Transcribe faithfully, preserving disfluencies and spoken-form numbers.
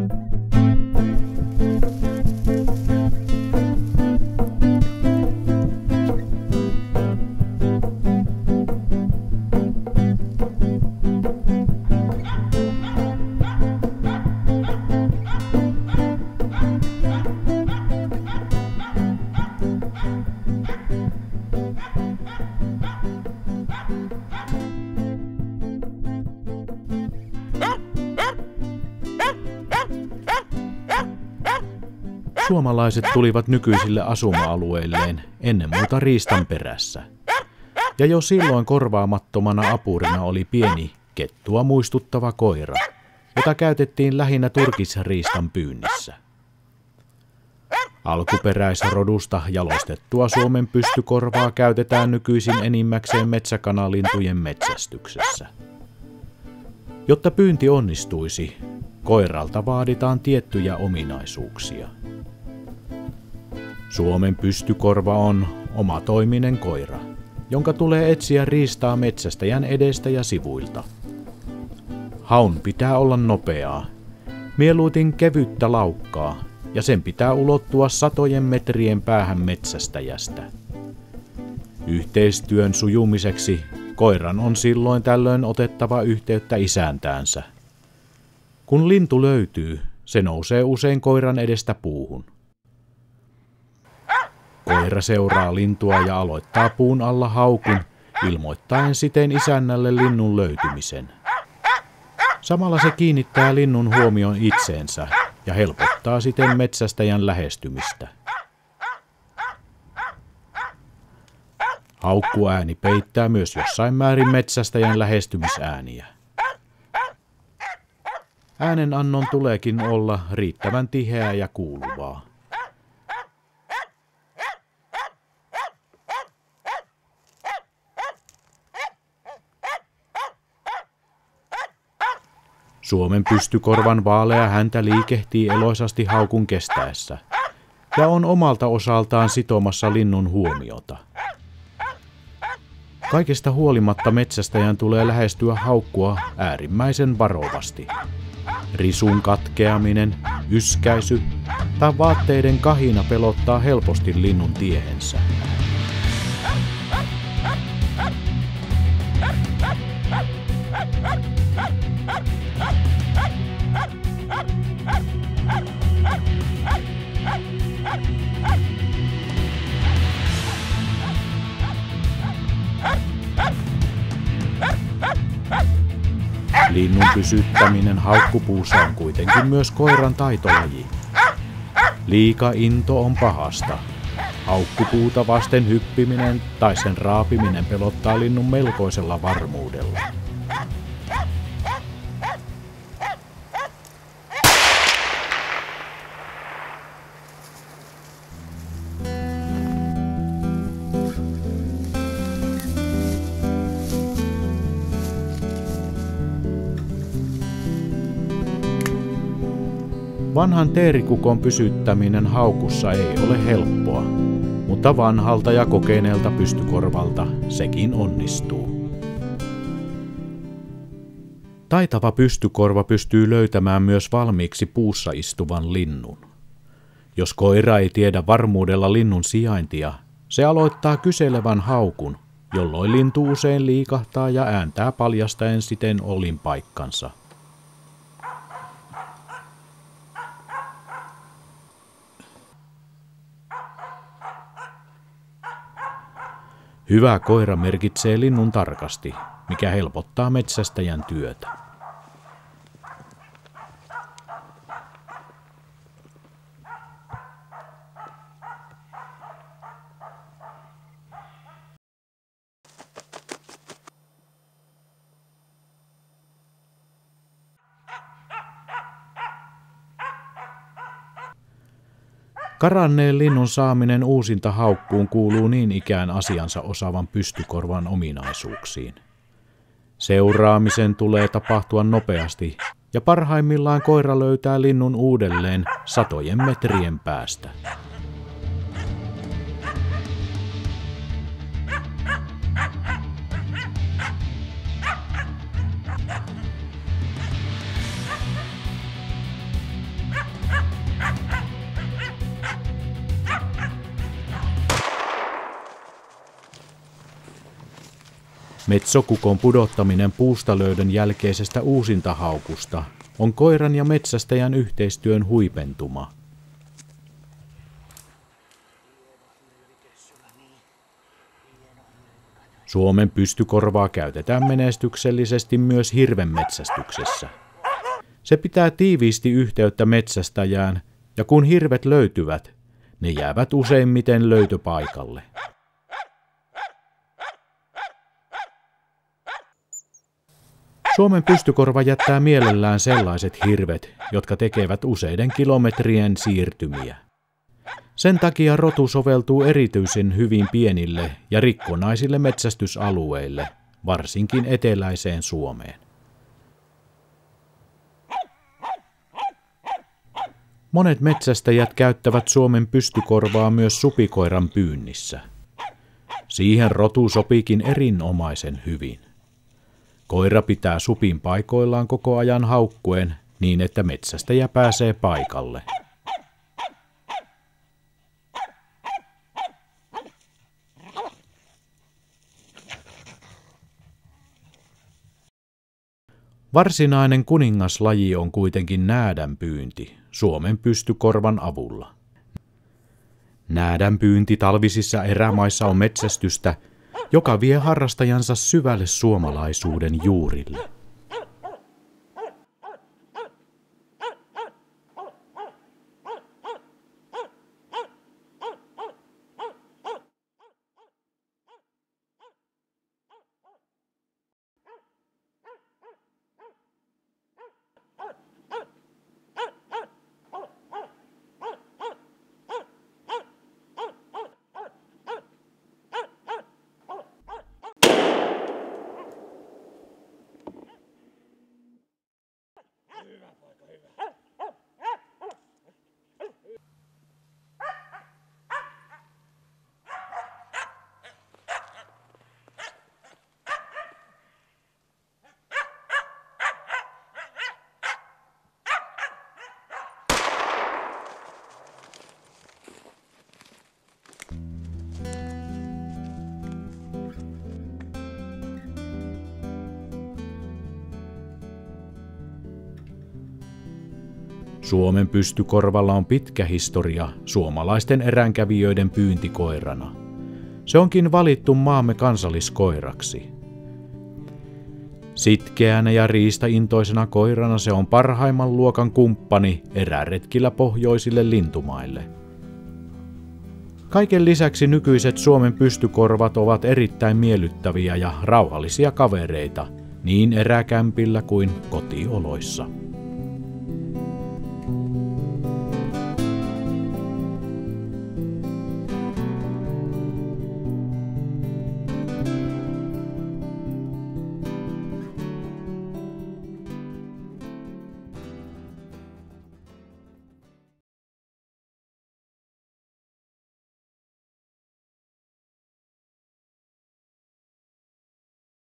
Suomalaiset tulivat nykyisille asuma-alueilleen ennen muuta riistan perässä. Ja jo silloin korvaamattomana apurina oli pieni, kettua muistuttava koira, jota käytettiin lähinnä turkisriistan pyynnissä. Alkuperäisrodusta jalostettua Suomen pystykorvaa käytetään nykyisin enimmäkseen metsäkanalintujen metsästyksessä. Jotta pyynti onnistuisi, koiralta vaaditaan tiettyjä ominaisuuksia. Suomen pystykorva on omatoiminen koira, jonka tulee etsiä riistaa metsästäjän edestä ja sivuilta. Haun pitää olla nopeaa, mieluiten kevyttä laukkaa, ja sen pitää ulottua satojen metrien päähän metsästäjästä. Yhteistyön sujumiseksi koiran on silloin tällöin otettava yhteyttä isäntäänsä. Kun lintu löytyy, se nousee usein koiran edestä puuhun. Koira seuraa lintua ja aloittaa puun alla haukun, ilmoittaen siten isännälle linnun löytymisen. Samalla se kiinnittää linnun huomion itseensä ja helpottaa siten metsästäjän lähestymistä. Haukkuääni peittää myös jossain määrin metsästäjän lähestymisääniä. Äänenannon tuleekin olla riittävän tiheää ja kuuluvaa. Suomen pystykorvan vaalea häntä liikehtii eloisasti haukun kestäessä ja on omalta osaltaan sitomassa linnun huomiota. Kaikesta huolimatta metsästäjän tulee lähestyä haukkua äärimmäisen varovasti. Risun katkeaminen, yskäisy tai vaatteiden kahina pelottaa helposti linnun tiehensä. Linnun pysyttäminen haukkupuussa on kuitenkin myös koiran taitolaji. Liika into on pahasta. Haukkupuuta vasten hyppiminen tai sen raapiminen pelottaa linnun melkoisella varmuudella. Vanhan teerikukon pysyttäminen haukussa ei ole helppoa, mutta vanhalta ja kokeneelta pystykorvalta sekin onnistuu. Taitava pystykorva pystyy löytämään myös valmiiksi puussa istuvan linnun. Jos koira ei tiedä varmuudella linnun sijaintia, se aloittaa kyselevän haukun, jolloin lintu usein liikahtaa ja ääntää paljastaen siten olinpaikkansa. Hyvä koira merkitsee linnun tarkasti, mikä helpottaa metsästäjän työtä. Karanneen linnun saaminen uusinta haukkuun kuuluu niin ikään asiansa osaavan pystykorvan ominaisuuksiin. Seuraamisen tulee tapahtua nopeasti ja parhaimmillaan koira löytää linnun uudelleen satojen metrien päästä. Metsokukon pudottaminen puustalöydön jälkeisestä uusintahaukusta on koiran ja metsästäjän yhteistyön huipentuma. Suomen pystykorvaa käytetään menestyksellisesti myös hirvenmetsästyksessä. Se pitää tiiviisti yhteyttä metsästäjään, ja kun hirvet löytyvät, ne jäävät useimmiten löytöpaikalle. Suomen pystykorva jättää mielellään sellaiset hirvet, jotka tekevät useiden kilometrien siirtymiä. Sen takia rotu soveltuu erityisen hyvin pienille ja rikkonaisille metsästysalueille, varsinkin eteläiseen Suomeen. Monet metsästäjät käyttävät Suomen pystykorvaa myös supikoiran pyynnissä. Siihen rotu sopiikin erinomaisen hyvin. Koira pitää supin paikoillaan koko ajan haukkuen niin, että metsästäjä pääsee paikalle. Varsinainen kuningaslaji on kuitenkin näädän pyynti Suomen pystykorvan avulla. Näädän pyynti talvisissa erämaissa on metsästystä, joka vie harrastajansa syvälle suomalaisuuden juurille. Suomen pystykorvalla on pitkä historia suomalaisten eränkävijöiden pyyntikoirana. Se onkin valittu maamme kansalliskoiraksi. Sitkeänä ja riistaintoisena koirana se on parhaimman luokan kumppani eräretkillä pohjoisille lintumaille. Kaiken lisäksi nykyiset Suomen pystykorvat ovat erittäin miellyttäviä ja rauhallisia kavereita niin eräkämpillä kuin kotioloissa.